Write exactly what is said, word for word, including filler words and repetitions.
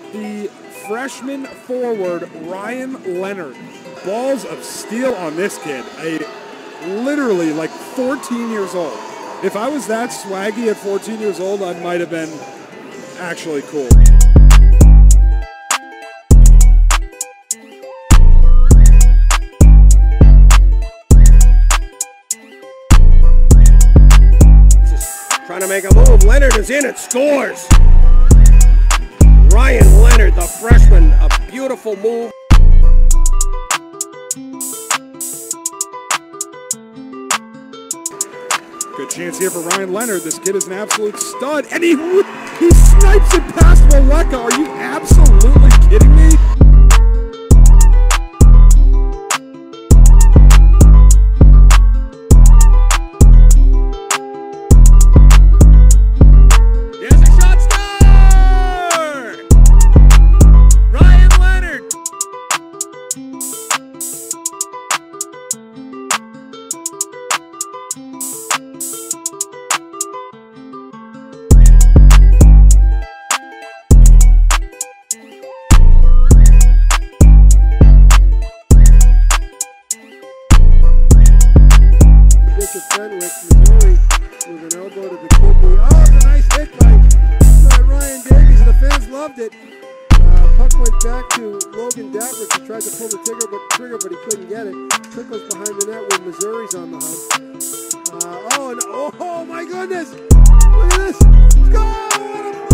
the freshman forward, Ryan Leonard. Balls of steel on this kid. A literally like fourteen years old. If I was that swaggy at fourteen years old, I might have been actually cool. Trying to make a move. Leonard is in. It scores. Ryan Leonard, the freshman, a beautiful move. Good chance here for Ryan Leonard. This kid is an absolute stud, and he he snipes it past Waleka. Are you absolutely kidding me? There's a shot star! Ryan Leonard. Fenwick, Missouri, with an elbow to the kidney. Oh, it's a nice hit by, by Ryan Davies, and the fans loved it. Uh, puck went back to Logan Dabbert, who tried to pull the trigger but, trigger, but he couldn't get it. Puck was behind the net when Missouri's on the hunt. Uh, oh, and oh, oh my goodness! Look at this! Go! What a